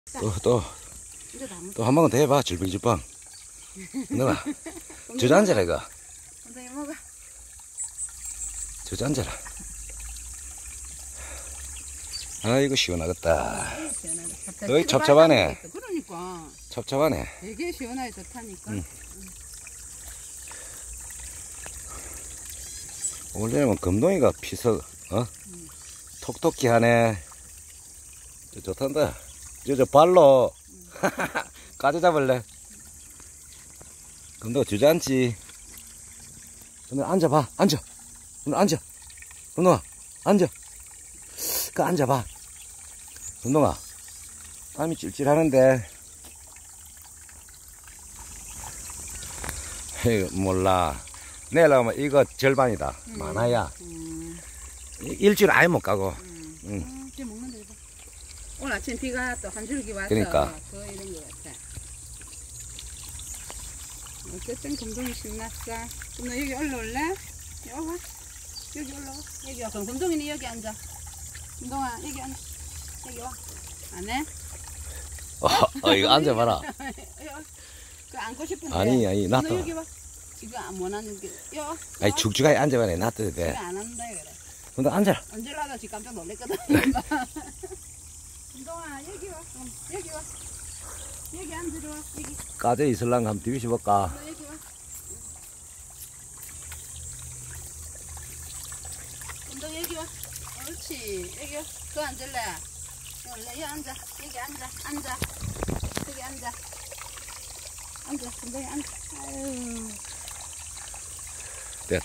또 한 방은 더 해봐. 질병질병. 너가 저앉아라 이거. 선생님 먹어. 저앉아라. 아이고 시원하겠다. 어이 찹찹하네. 그러니까. 찹찹하네. 되게 시원하게 좋다니까. 원래는 금동이가 피서 톡톡히 하네. 좋단다. 저 발로 까지 잡을래. 금동아 주저앉지. 오늘 앉아봐. 앉아. 오늘 앉아. 금동아 앉아. 그 앉아봐. 금동아 땀이 찔찔하는데. 몰라. 내일 하면 이거 절반이다. 많아야. 일주일 아예 못 가고. 이제 먹는다 이거. 오늘 아침 비가 또 한 줄기 와서 그러니까. 더 이런 것 같아. 어쨌든 금동이 신났어. 그럼 너 여기 올라올래? 여기 와. 여기 올라와. 여기 와. 그럼 금동이는 여기 앉아. 금동아 여기 앉아. 여기 와. 안 해? 이거 앉아봐라. 그 앉고 싶은데. 아니, 너 놔둬. 여기 와. 지금 안 원하는 게. 여. 아니, 죽죽하게 앉아봐라. 놔둬도 돼. 안 한다 그래. 근데 앉아라. 언제라도 지 깜짝 놀랬거든. 금동아 여기 와. 여기 와. 여기 앉으러 와. 여기. 까져 있을랑 한번 뒤비셔볼까? 너 여기 와. 금동 여기 와. 옳지. 여기 와. 그 앉을래? 여기 앉아. 여기 앉아. 앉아. 여기 앉아. 앉아. 금동이 앉아. 아유. 됐다.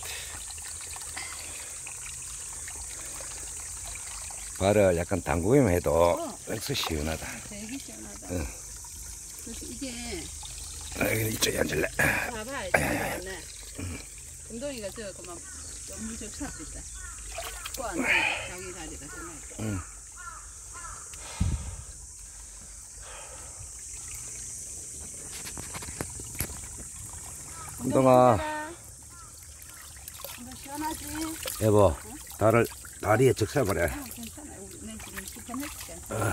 발을 약간 담그기만 해도 역시 시원하다. 되게 시원하다. 응. 그래서 이게 이쪽에 앉을래. 봐봐. 이제 앉아볼래. 금동이가 그만 물 좀 찼겠다. 그 앉아. 자기 자리가 생각해. 응. 금동아. 금동 시원하지? 여보, 다리에 적셔버려. 괜찮아. 내 지금 시켜낼게.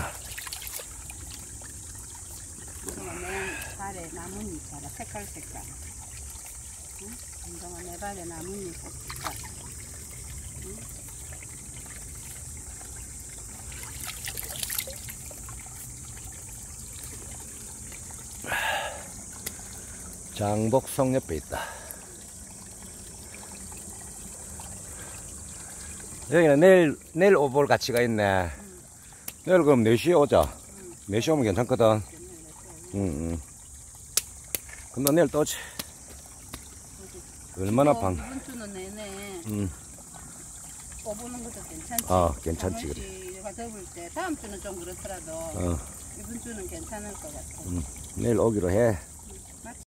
금동아 내 발에 나뭇잎 봐라. 색깔. 응? 금동아 내 발에 나뭇잎 색깔. 응? 장복성 옆에 있다. 여기는 내일 오볼 가치가 있네. 내일 그럼 4시에 오자. 4시에 오면 괜찮거든. 근데 내일 또 오지. 얼마나 방. 이번 주는 내내 오보는 것도 괜찮지. 괜찮지, 그래. 그래. 더울 때 다음 주는 좀 그렇더라도 이번 주는 괜찮을 것 같아. 내일 오기로 해.